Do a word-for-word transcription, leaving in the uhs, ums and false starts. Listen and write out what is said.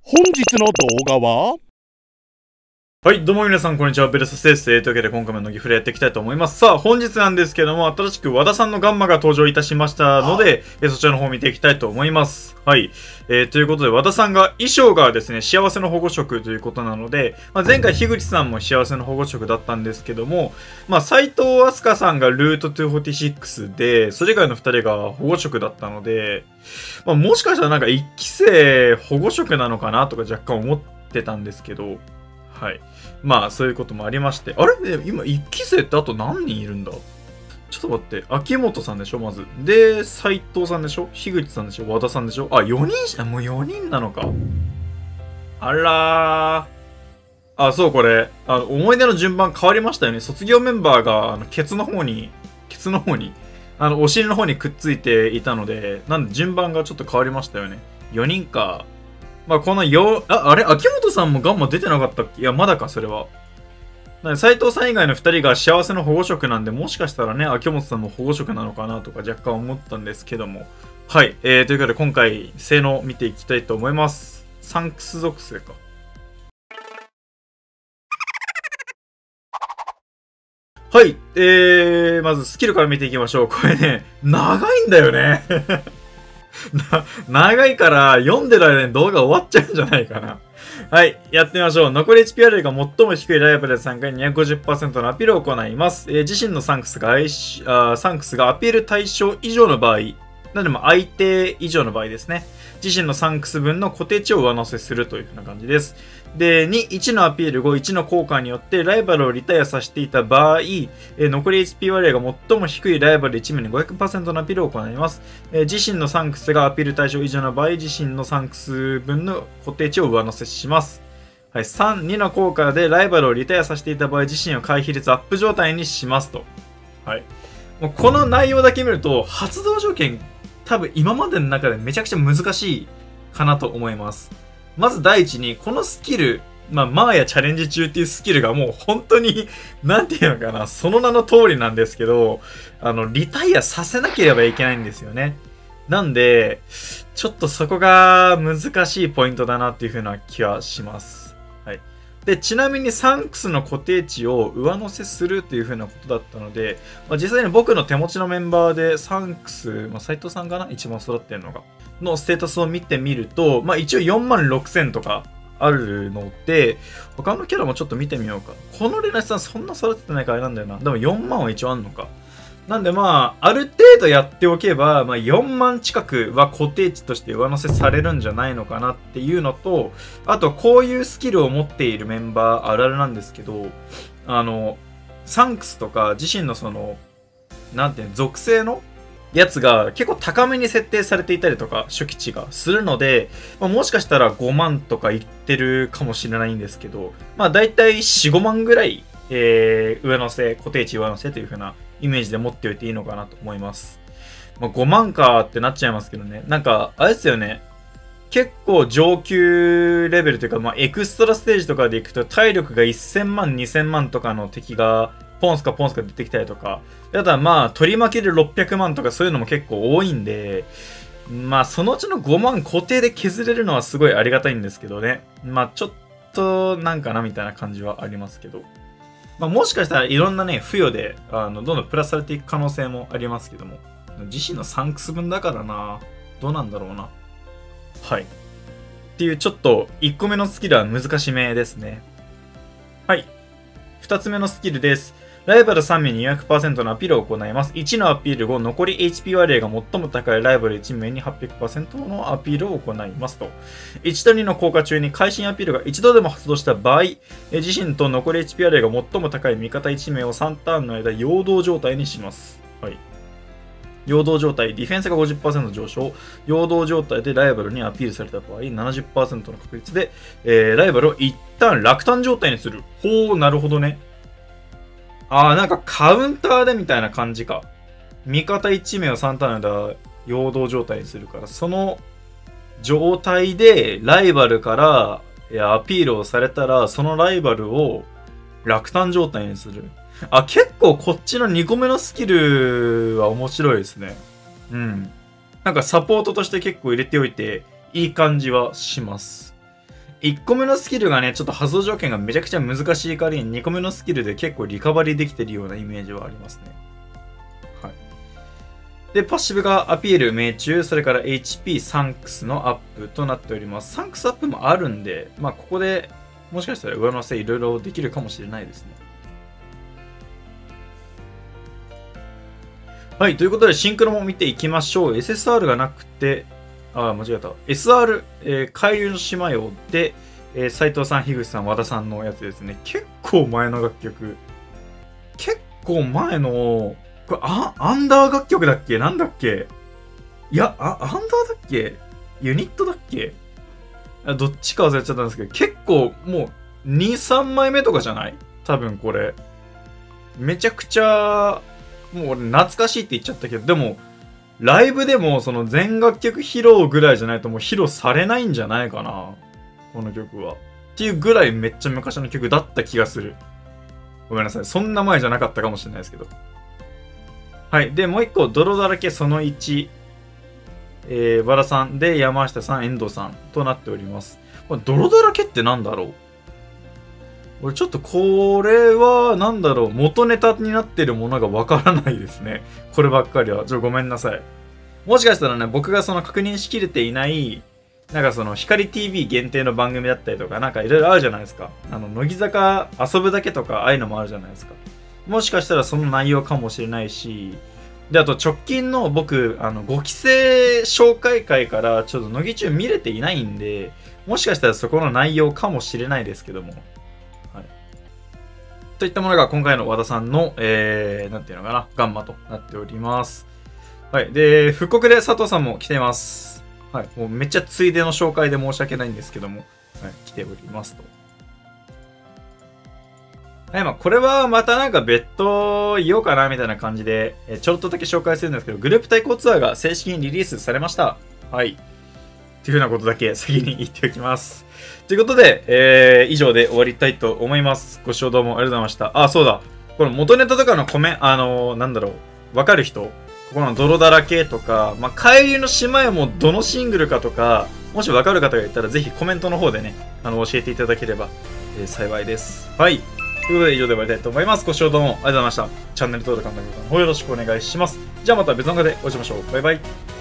本日の動画ははい、どうも皆さん、こんにちは。ベルサスです。えー、というわけで、今回も乃木フレやっていきたいと思います。さあ、本日なんですけども、新しく和田さんのガンマが登場いたしましたので、えー、そちらの方を見ていきたいと思います。はい。えー、ということで、和田さんが衣装がですね、幸せの保護色ということなので、まあ、前回、樋口さんも幸せの保護色だったんですけども、まあ、斎藤飛鳥さんがルートにひゃくよんじゅうろくで、それ以外のふたりが保護色だったので、まあ、もしかしたらなんかいっき生保護色なのかなとか若干思ってたんですけど、はい。まあ、そういうこともありまして。あれ今、いっき生ってあと何人いるんだちょっと待って。秋元さんでしょまず。で、斎藤さんでしょ樋口さんでしょ和田さんでしょあ、よにんし、あ、もうよにんなのか。あらー。あ、そう、これ。あの、思い出の順番変わりましたよね。卒業メンバーが、あの、ケツの方に、ケツの方に、あの、お尻の方にくっついていたので、なんで順番がちょっと変わりましたよね。よにんか。まあ、このよ、あ、あれ秋元さんもガンマ出てなかったっけいや、まだか、それは。斎藤さん以外のふたりが幸せの保護色なんで、もしかしたらね、秋元さんも保護色なのかなとか若干思ったんですけども。はい。えー、ということで今回、性能見ていきたいと思います。サンクス属性か。はい。えー、まずスキルから見ていきましょう。これね、長いんだよね。な、長いから読んでる間に動画終わっちゃうんじゃないかな。はい。やってみましょう。残り エイチピーアール が最も低いライバルで参加に にひゃくごじゅっパーセント のアピールを行います。えー、自身のサンクスが相しあ、サンクスがアピール対象以上の場合、なんでも相手以上の場合ですね。自身のサンクス分の固定値を上乗せするというふうな感じです。で、に、いちのアピール、ご、いちの効果によってライバルをリタイアさせていた場合、えー、残り エイチピー 割合が最も低いライバルいち名に ごひゃくパーセント のアピールを行います。えー、自身のサンクスがアピール対象以上の場合、自身のサンクス分の固定値を上乗せします。はい、さん、にの効果でライバルをリタイアさせていた場合、自身を回避率アップ状態にしますと。はい。もうこの内容だけ見ると、発動条件、多分今までの中でめちゃくちゃ難しいかなと思います。まず第一に、このスキル、まあ、マーヤチャレンジ中っていうスキルがもう本当に、なんていうのかな、その名の通りなんですけど、あの、リタイアさせなければいけないんですよね。なんで、ちょっとそこが難しいポイントだなっていう風な気はします。はい。で、ちなみにサンクスの固定値を上乗せするという風なことだったので、まあ、実際に僕の手持ちのメンバーでサンクス、まあ、斉藤さんかな一番育ってるのが。のステータスを見てみると、まあ一応よんまんろくせんとかあるので、他のキャラもちょっと見てみようか。このレナシさんそんな育ててないからあれなんだよな。でもよんまんは一応あんのか。なんでまあ、ある程度やっておけば、まあよんまん近くは固定値として上乗せされるんじゃないのかなっていうのと、あとこういうスキルを持っているメンバーあるあるなんですけど、あの、サンクスとか自身のその、なんていうの、属性のやつが結構高めに設定されていたりとか、初期値がするので、まあ、もしかしたらごまんとかいってるかもしれないんですけど、まあ大体よん、ごまんぐらい、えー、上乗せ、固定値上乗せという風なイメージで持っておいていいのかなと思います。まあ、ごまんかってなっちゃいますけどね。なんか、あれですよね。結構上級レベルというか、まあエクストラステージとかでいくと体力がせんまん、にせんまんとかの敵がポンスかポンスか出てきたりとか、あとはまあ取り負けでろっぴゃくまんとかそういうのも結構多いんで、まあそのうちのごまん固定で削れるのはすごいありがたいんですけどね。まあちょっとなんかなみたいな感じはありますけど。まあもしかしたらいろんなね、付与であのどんどんプラスされていく可能性もありますけども。自身のサンクス分だからな。どうなんだろうな。はい。っていうちょっといっこめのスキルは難しめですね。はい。ふたつめのスキルです。ライバルさん名に にひゃくパーセント のアピールを行います。いちのアピール後、残り エイチピー 割合が最も高いライバルいち名に はっぴゃくパーセント のアピールを行いますと。いちとにの効果中に会心アピールが一度でも発動した場合、自身と残り エイチピー 割合が最も高い味方いち名をさんターンの間、陽動状態にします。はい。陽動状態、ディフェンスが ごじゅっパーセント 上昇。陽動状態でライバルにアピールされた場合、ななじゅっパーセント の確率で、えー、ライバルを一旦落胆状態にする。ほう、なるほどね。あー、なんかカウンターでみたいな感じか。味方いち名をさんターンの間、陽動状態にするから、その状態でライバルからいやアピールをされたら、そのライバルを落胆状態にする。あ、結構こっちのにこめのスキルは面白いですね。うん。なんかサポートとして結構入れておいていい感じはします。 いっこめのスキルがね、ちょっと発動条件がめちゃくちゃ難しい代わりににこめのスキルで結構リカバリーできてるようなイメージはありますね。はい。で、パッシブがアピール、命中、それから エイチピー、サンクスのアップとなっております。サンクスアップもあるんで、まあここでもしかしたら上乗せいろいろできるかもしれないですね。はい、ということでシンクロも見ていきましょう。エスエスアール がなくて、あ、間違えた。エスアール、えー、海流の島よで、えー、斉藤さん、樋口さん、和田さんのやつですね。結構前の楽曲。結構前の、これ、あ、アンダー楽曲だっけなんだっけいや、あ、アンダーだっけユニットだっけどっちか忘れちゃったんですけど、結構もうに、さんまいめとかじゃない多分これ。めちゃくちゃ、もう俺懐かしいって言っちゃったけど、でも、ライブでもその全楽曲披露ぐらいじゃないともう披露されないんじゃないかな。この曲は。っていうぐらいめっちゃ昔の曲だった気がする。ごめんなさい。そんな前じゃなかったかもしれないですけど。はい。で、もう一個、泥だらけそのいち。えー、和田さんで山下さん、遠藤さんとなっております。これ、泥だらけってなんだろう俺ちょっとこれはなんだろう元ネタになってるものがわからないですね。こればっかりは。ちょ、ごめんなさい。もしかしたらね、僕がその確認しきれていない、なんかその光 ティーブイ 限定の番組だったりとか、なんかいろいろあるじゃないですか。あの、乃木坂遊ぶだけとか、ああいうのもあるじゃないですか。もしかしたらその内容かもしれないし、で、あと直近の僕、あの、ご期生紹介会からちょっと乃木中見れていないんで、もしかしたらそこの内容かもしれないですけども。といったものが今回の和田さんの、えー、なんていうのかな、ガンマとなっております。はい。で、復刻で佐藤さんも来ています。はい。もうめっちゃついでの紹介で申し訳ないんですけども、はい。来ておりますと。はい。まあ、これはまたなんか別途言おうかなみたいな感じで、えちょっとだけ紹介するんですけど、グループ対抗ツアーが正式にリリースされました。はい。というふうなことだけ先に言っておきます。ということで、えー、以上で終わりたいと思います。ご視聴どうもありがとうございました。あ、そうだ。この元ネタとかのコメント、あのー、なんだろう。わかる人ここの泥だらけとか、まあ、海流の島へもどのシングルかとか、もしわかる方がいたらぜひコメントの方でね、あの、教えていただければ、えー、幸いです。はい。ということで以上で終わりたいと思います。ご視聴どうもありがとうございました。チャンネル登録、簡単にの方よろしくお願いします。じゃあまた別の動画でお会いしましょう。バイバイ。